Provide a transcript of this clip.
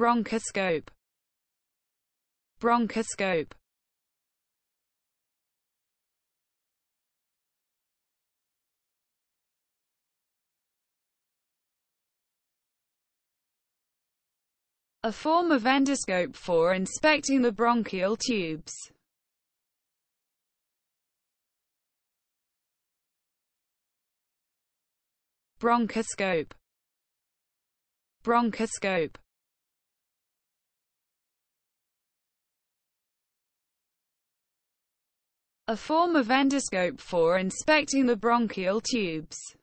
Bronchoscope. Bronchoscope. A form of endoscope for inspecting the bronchial tubes. Bronchoscope. Bronchoscope. A form of endoscope for inspecting the bronchial tubes.